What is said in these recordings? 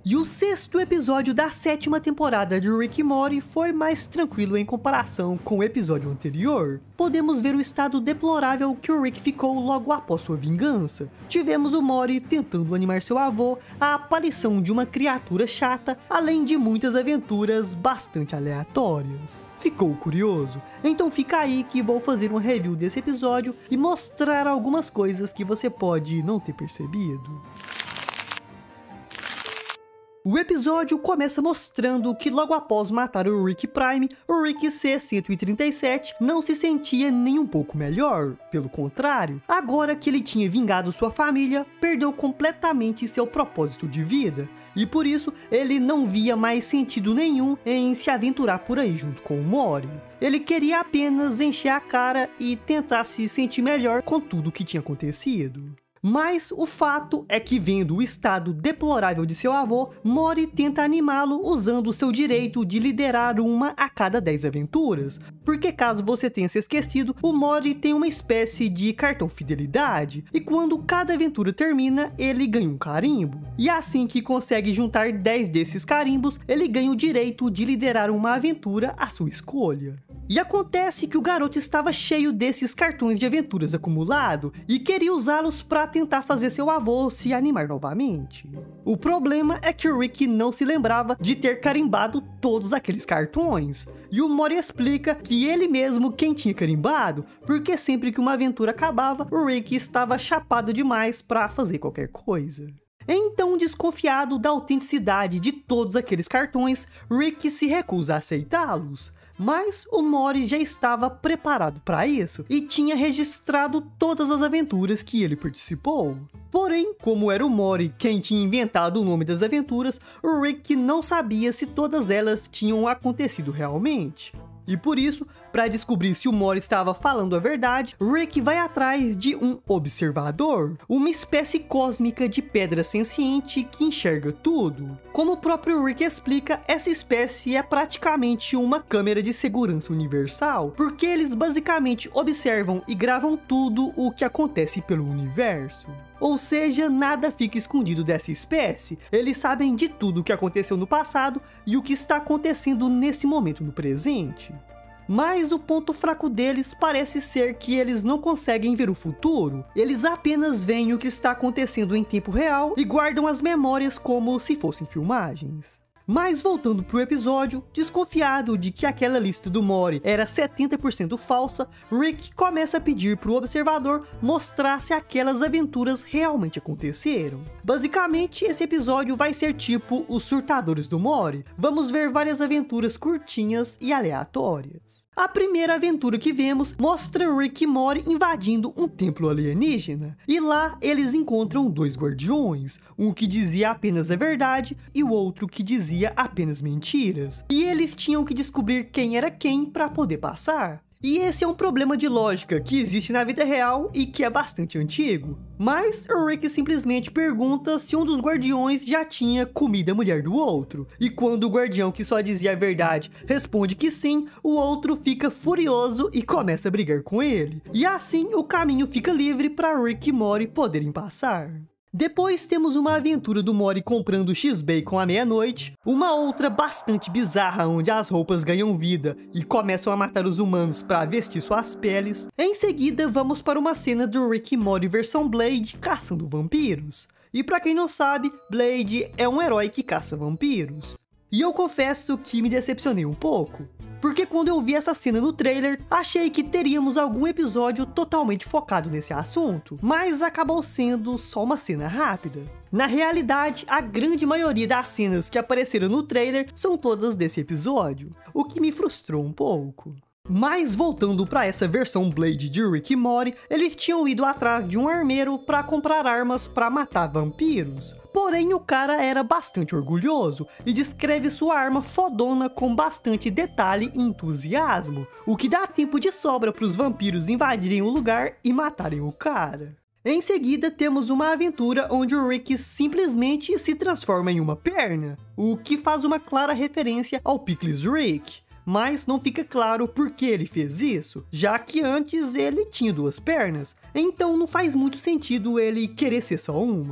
E o 6º episódio da 7ª temporada de Rick e Morty foi mais tranquilo em comparação com o episódio anterior. Podemos ver o estado deplorável que o Rick ficou logo após sua vingança. Tivemos o Morty tentando animar seu avô, a aparição de uma criatura chata, além de muitas aventuras bastante aleatórias. Ficou curioso? Então fica aí que vou fazer um review desse episódio e mostrar algumas coisas que você pode não ter percebido. O episódio começa mostrando que logo após matar o Rick Prime, o Rick C-137 não se sentia nem um pouco melhor. Pelo contrário, agora que ele tinha vingado sua família, perdeu completamente seu propósito de vida. E por isso, ele não via mais sentido nenhum em se aventurar por aí junto com o Morty. Ele queria apenas encher a cara e tentar se sentir melhor com tudo que tinha acontecido. Mas o fato é que, vendo o estado deplorável de seu avô, Morty tenta animá-lo usando seu direito de liderar uma a cada 10 aventuras. Porque, caso você tenha se esquecido, o Morty tem uma espécie de cartão fidelidade, e quando cada aventura termina, ele ganha um carimbo. E assim que consegue juntar 10 desses carimbos, ele ganha o direito de liderar uma aventura à sua escolha. E acontece que o garoto estava cheio desses cartões de aventuras acumulado e queria usá-los para tentar fazer seu avô se animar novamente. O problema é que o Rick não se lembrava de ter carimbado todos aqueles cartões. E o Morty explica que ele mesmo quem tinha carimbado, porque sempre que uma aventura acabava, o Rick estava chapado demais para fazer qualquer coisa. Então, desconfiado da autenticidade de todos aqueles cartões, Rick se recusa a aceitá-los. Mas o Morty já estava preparado para isso e tinha registrado todas as aventuras que ele participou. Porém, como era o Morty quem tinha inventado o nome das aventuras, o Rick não sabia se todas elas tinham acontecido realmente. E por isso, para descobrir se o Morty estava falando a verdade, Rick vai atrás de um observador, uma espécie cósmica de pedra senciente que enxerga tudo. Como o próprio Rick explica, essa espécie é praticamente uma câmera de segurança universal, porque eles basicamente observam e gravam tudo o que acontece pelo universo. Ou seja, nada fica escondido dessa espécie, eles sabem de tudo o que aconteceu no passado e o que está acontecendo nesse momento no presente. Mas o ponto fraco deles parece ser que eles não conseguem ver o futuro, eles apenas veem o que está acontecendo em tempo real e guardam as memórias como se fossem filmagens. Mas voltando pro episódio, desconfiado de que aquela lista do Morty era 70% falsa, Rick começa a pedir pro observador mostrar se aquelas aventuras realmente aconteceram. Basicamente, esse episódio vai ser tipo os surtadores do Morty. Vamos ver várias aventuras curtinhas e aleatórias. A primeira aventura que vemos mostra Rick e Morty invadindo um templo alienígena. E lá eles encontram 2 guardiões, um que dizia apenas a verdade e o outro que dizia apenas mentiras. E eles tinham que descobrir quem era quem para poder passar. E esse é um problema de lógica que existe na vida real e que é bastante antigo. Mas o Rick simplesmente pergunta se um dos guardiões já tinha comido a mulher do outro. E quando o guardião que só dizia a verdade responde que sim, o outro fica furioso e começa a brigar com ele. E assim o caminho fica livre para Rick e Morty poderem passar. Depois temos uma aventura do Morty comprando X-Bacon à meia-noite, uma outra bastante bizarra onde as roupas ganham vida e começam a matar os humanos para vestir suas peles. Em seguida vamos para uma cena do Rick e Morty versão Blade caçando vampiros. E para quem não sabe, Blade é um herói que caça vampiros. E eu confesso que me decepcionei um pouco. Porque quando eu vi essa cena no trailer, achei que teríamos algum episódio totalmente focado nesse assunto, mas acabou sendo só uma cena rápida. Na realidade, a grande maioria das cenas que apareceram no trailer são todas desse episódio, o que me frustrou um pouco. Mas voltando para essa versão Blade de Rick e Morty, eles tinham ido atrás de um armeiro para comprar armas para matar vampiros. Porém, o cara era bastante orgulhoso e descreve sua arma fodona com bastante detalhe e entusiasmo, o que dá tempo de sobra para os vampiros invadirem o lugar e matarem o cara. Em seguida, temos uma aventura onde o Rick simplesmente se transforma em uma perna, o que faz uma clara referência ao Pickles Rick. Mas não fica claro por que ele fez isso, já que antes ele tinha 2 pernas, então não faz muito sentido ele querer ser só uma.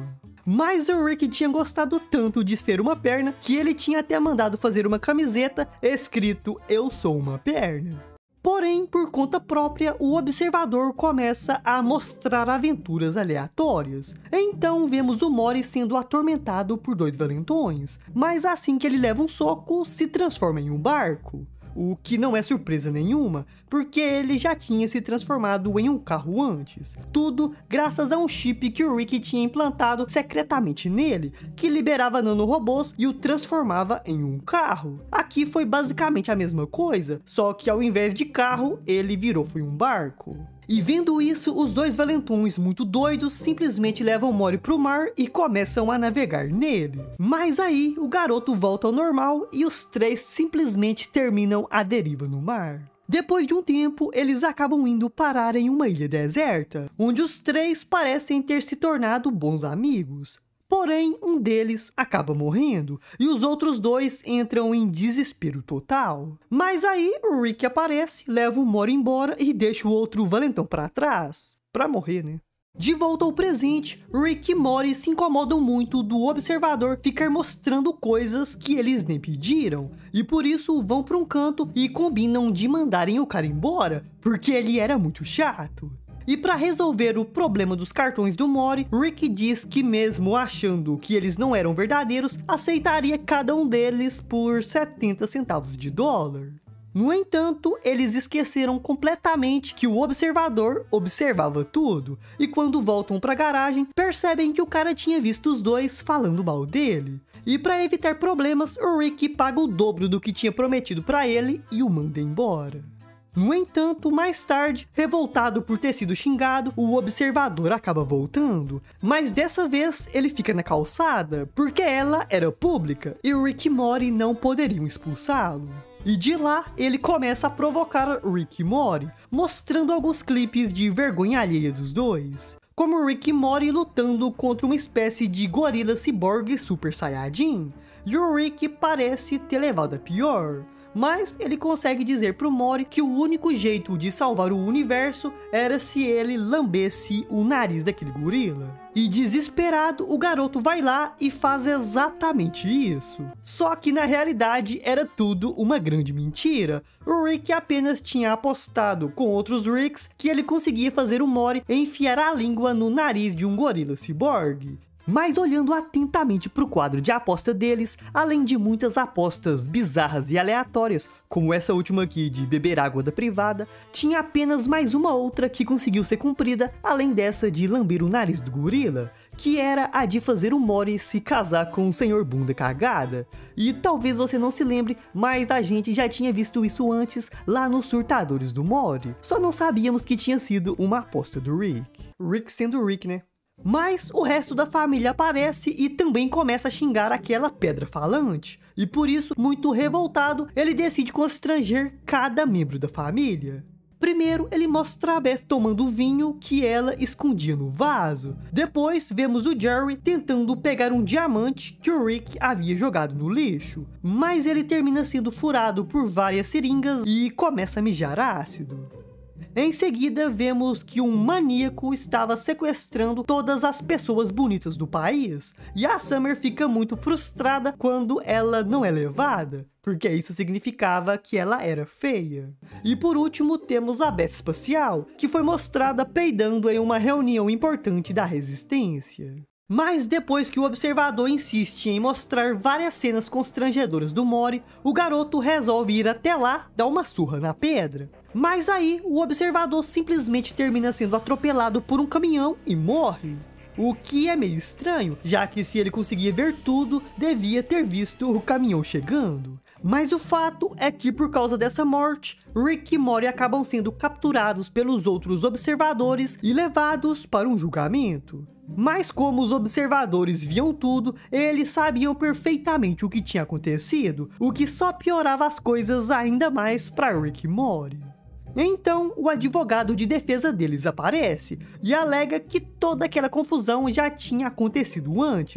Mas o Rick tinha gostado tanto de ser uma perna que ele tinha até mandado fazer uma camiseta escrito "Eu sou uma perna". Porém, por conta própria, o observador começa a mostrar aventuras aleatórias. Então vemos o Mori sendo atormentado por 2 valentões, mas assim que ele leva um soco, se transforma em um barco. O que não é surpresa nenhuma, porque ele já tinha se transformado em um carro antes. Tudo graças a um chip que o Rick tinha implantado secretamente nele, que liberava nanorobôs e o transformava em um carro. Aqui foi basicamente a mesma coisa, só que ao invés de carro, ele foi um barco. E vendo isso, os 2 valentões muito doidos simplesmente levam Mori pro mar e começam a navegar nele. Mas aí, o garoto volta ao normal e os 3 simplesmente terminam a deriva no mar. Depois de um tempo, eles acabam indo parar em uma ilha deserta, onde os 3 parecem ter se tornado bons amigos. Porém, um deles acaba morrendo e os outros 2 entram em desespero total. Mas aí o Rick aparece, leva o Mori embora e deixa o outro valentão para trás. Pra morrer, né? De volta ao presente, Rick e Mori se incomodam muito do observador ficar mostrando coisas que eles nem pediram. E por isso vão para um canto e combinam de mandarem o cara embora, porque ele era muito chato. E para resolver o problema dos cartões do Mori, Rick diz que mesmo achando que eles não eram verdadeiros, aceitaria cada um deles por 70 centavos de dólar. No entanto, eles esqueceram completamente que o observador observava tudo, e quando voltam para a garagem, percebem que o cara tinha visto os 2 falando mal dele. E para evitar problemas, o Rick paga o dobro do que tinha prometido para ele e o manda embora. No entanto, mais tarde, revoltado por ter sido xingado, o observador acaba voltando, mas dessa vez ele fica na calçada, porque ela era pública e Rick e Mori não poderiam expulsá-lo. E de lá, ele começa a provocar Rick e Mori, mostrando alguns clipes de vergonha alheia dos 2. Como Rick e Mori lutando contra uma espécie de gorila ciborgue super saiyajin, e o Rick parece ter levado a pior. Mas ele consegue dizer pro Mori que o único jeito de salvar o universo era se ele lambesse o nariz daquele gorila. E desesperado, o garoto vai lá e faz exatamente isso. Só que na realidade era tudo uma grande mentira. O Rick apenas tinha apostado com outros Ricks que ele conseguia fazer o Mori enfiar a língua no nariz de um gorila ciborgue. Mas olhando atentamente para o quadro de aposta deles, além de muitas apostas bizarras e aleatórias, como essa última aqui de beber água da privada, tinha apenas mais uma outra que conseguiu ser cumprida, além dessa de lamber o nariz do gorila, que era a de fazer o Mori se casar com o Senhor Bunda Cagada. E talvez você não se lembre, mas a gente já tinha visto isso antes lá nos Surtadores do Mori. Só não sabíamos que tinha sido uma aposta do Rick. Rick sendo Rick, né? Mas o resto da família aparece e também começa a xingar aquela pedra falante. E por isso, muito revoltado, ele decide constranger cada membro da família. Primeiro, ele mostra a Beth tomando vinho que ela escondia no vaso. Depois, vemos o Jerry tentando pegar um diamante que o Rick havia jogado no lixo. Mas ele termina sendo furado por várias seringas e começa a mijar ácido. Em seguida, vemos que um maníaco estava sequestrando todas as pessoas bonitas do país, e a Summer fica muito frustrada quando ela não é levada, porque isso significava que ela era feia. E por último, temos a Beth Espacial, que foi mostrada peidando em uma reunião importante da Resistência. Mas depois que o observador insiste em mostrar várias cenas constrangedoras do Mori, o garoto resolve ir até lá dar uma surra na pedra. Mas aí, o observador simplesmente termina sendo atropelado por um caminhão e morre. O que é meio estranho, já que se ele conseguia ver tudo, devia ter visto o caminhão chegando. Mas o fato é que por causa dessa morte, Rick e Mori acabam sendo capturados pelos outros observadores e levados para um julgamento. Mas como os observadores viam tudo, eles sabiam perfeitamente o que tinha acontecido, o que só piorava as coisas ainda mais para Rick e Mori. Então, o advogado de defesa deles aparece e alega que toda aquela confusão já tinha acontecido antes,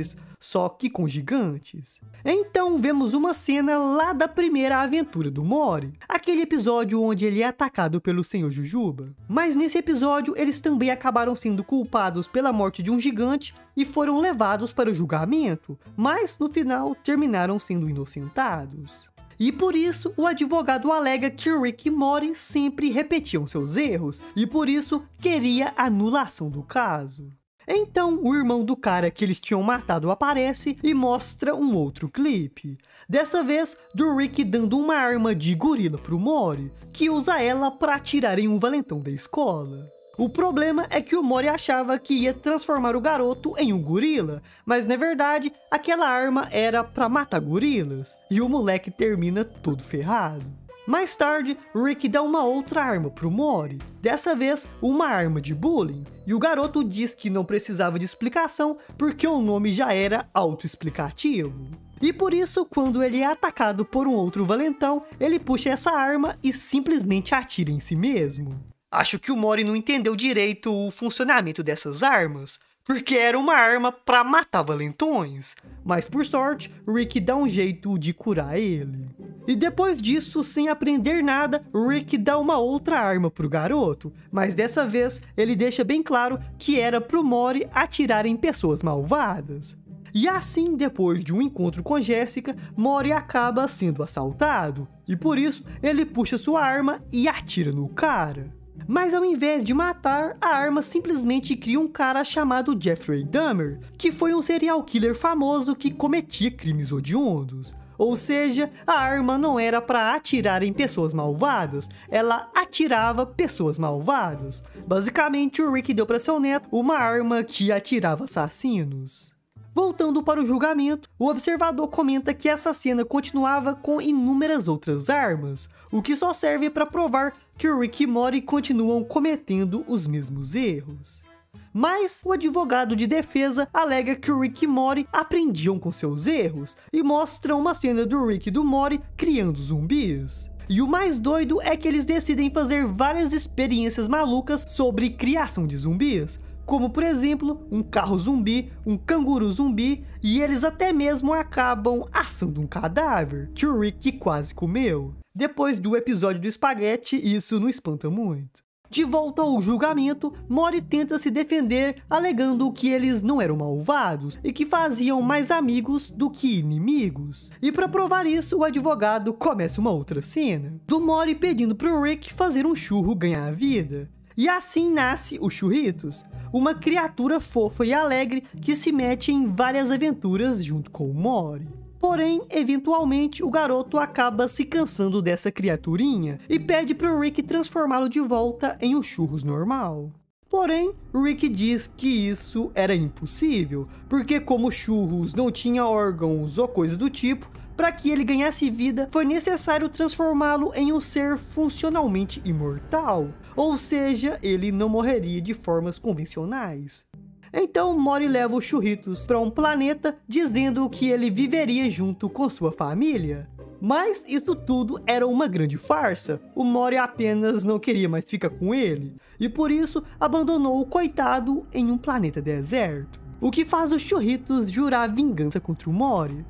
só que com gigantes. Então vemos uma cena lá da primeira aventura do Mori, aquele episódio onde ele é atacado pelo Senhor Jujuba. Mas nesse episódio eles também acabaram sendo culpados pela morte de um gigante e foram levados para o julgamento, mas no final terminaram sendo inocentados. E por isso, o advogado alega que Rick e Mori sempre repetiam seus erros, e por isso queria anulação do caso. Então, o irmão do cara que eles tinham matado aparece e mostra um outro clipe. Dessa vez, do Rick dando uma arma de gorila pro Mori, que usa ela para atirar em um valentão da escola. O problema é que o Mori achava que ia transformar o garoto em um gorila, mas na verdade, aquela arma era para matar gorilas, e o moleque termina todo ferrado. Mais tarde, Rick dá uma outra arma pro Mori, dessa vez uma arma de bullying, e o garoto diz que não precisava de explicação porque o nome já era autoexplicativo. E por isso, quando ele é atacado por um outro valentão, ele puxa essa arma e simplesmente atira em si mesmo. Acho que o Mori não entendeu direito o funcionamento dessas armas, porque era uma arma para matar valentões, mas por sorte, Rick dá um jeito de curar ele. E depois disso, sem aprender nada, Rick dá uma outra arma pro garoto, mas dessa vez ele deixa bem claro que era pro Mori atirar em pessoas malvadas. E assim, depois de um encontro com Jessica, Mori acaba sendo assaltado, e por isso ele puxa sua arma e atira no cara. Mas ao invés de matar, a arma simplesmente cria um cara chamado Jeffrey Dahmer, que foi um serial killer famoso que cometia crimes hediondos. Ou seja, a arma não era para atirar em pessoas malvadas, ela atirava pessoas malvadas. Basicamente, o Rick deu para seu neto uma arma que atirava assassinos. Voltando para o julgamento, o observador comenta que essa cena continuava com inúmeras outras armas, o que só serve para provar que o Rick e Mori continuam cometendo os mesmos erros. Mas o advogado de defesa alega que o Rick e Mori aprendiam com seus erros e mostra uma cena do Rick e do Mori criando zumbis. E o mais doido é que eles decidem fazer várias experiências malucas sobre criação de zumbis, como por exemplo, um carro zumbi, um canguru zumbi, e eles até mesmo acabam assando um cadáver, que o Rick quase comeu. Depois do episódio do espaguete, isso não espanta muito. De volta ao julgamento, Mori tenta se defender, alegando que eles não eram malvados e que faziam mais amigos do que inimigos. E para provar isso, o advogado começa uma outra cena, do Mori pedindo pro Rick fazer um churro ganhar a vida. E assim nasce o Churritos, uma criatura fofa e alegre que se mete em várias aventuras junto com o Mori. Porém, eventualmente, o garoto acaba se cansando dessa criaturinha e pede para o Rick transformá-lo de volta em um churros normal. Porém, Rick diz que isso era impossível, porque como o churros não tinha órgãos ou coisa do tipo, para que ele ganhasse vida, foi necessário transformá-lo em um ser funcionalmente imortal, ou seja, ele não morreria de formas convencionais. Então Mori leva os Churritos para um planeta, dizendo que ele viveria junto com sua família. Mas isso tudo era uma grande farsa, o Mori apenas não queria mais ficar com ele, e por isso abandonou o coitado em um planeta deserto, o que faz os Churritos jurar vingança contra o Mori.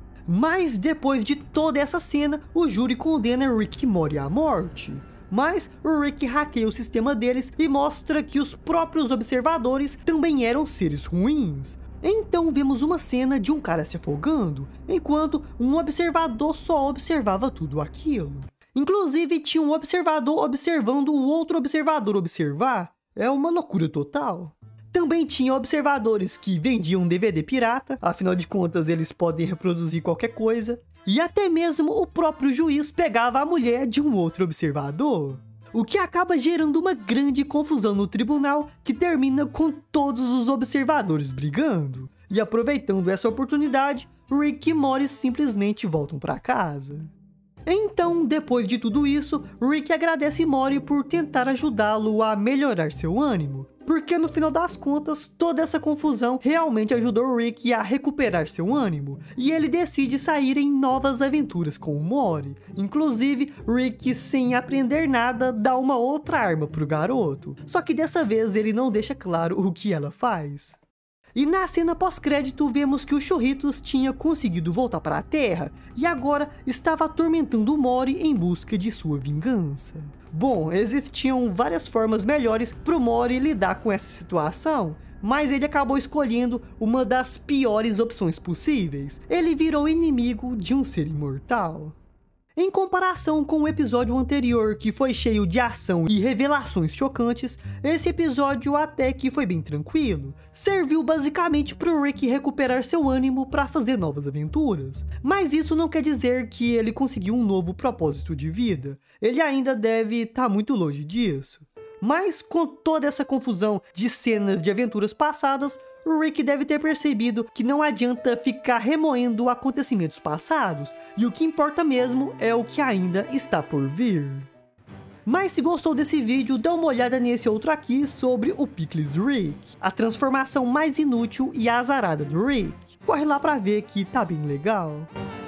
Mas depois de toda essa cena, o júri condena Rick e Mori à morte. Mas o Rick hackeia o sistema deles e mostra que os próprios observadores também eram seres ruins. Então vemos uma cena de um cara se afogando, enquanto um observador só observava tudo aquilo. Inclusive tinha um observador observando o outro observador observar. É uma loucura total. Também tinha observadores que vendiam DVD pirata, afinal de contas eles podem reproduzir qualquer coisa. E até mesmo o próprio juiz pegava a mulher de um outro observador. O que acaba gerando uma grande confusão no tribunal, que termina com todos os observadores brigando. E aproveitando essa oportunidade, Rick e Mori simplesmente voltam para casa. Então, depois de tudo isso, Rick agradece Mori por tentar ajudá-lo a melhorar seu ânimo, porque no final das contas, toda essa confusão realmente ajudou Rick a recuperar seu ânimo, e ele decide sair em novas aventuras com o Mori. Inclusive, Rick, sem aprender nada, dá uma outra arma pro garoto, só que dessa vez ele não deixa claro o que ela faz. E na cena pós-crédito vemos que o Churritos tinha conseguido voltar para a Terra e agora estava atormentando o Mori em busca de sua vingança. Bom, existiam várias formas melhores para o Mori lidar com essa situação, mas ele acabou escolhendo uma das piores opções possíveis. Ele virou inimigo de um ser imortal. Em comparação com o episódio anterior, que foi cheio de ação e revelações chocantes, esse episódio até que foi bem tranquilo. Serviu basicamente pro Rick recuperar seu ânimo para fazer novas aventuras. Mas isso não quer dizer que ele conseguiu um novo propósito de vida. Ele ainda deve estar muito longe disso. Mas com toda essa confusão de cenas de aventuras passadas, o Rick deve ter percebido que não adianta ficar remoendo acontecimentos passados, e o que importa mesmo é o que ainda está por vir. Mas se gostou desse vídeo, dá uma olhada nesse outro aqui sobre o Pickles Rick, a transformação mais inútil e azarada do Rick. Corre lá pra ver que tá bem legal.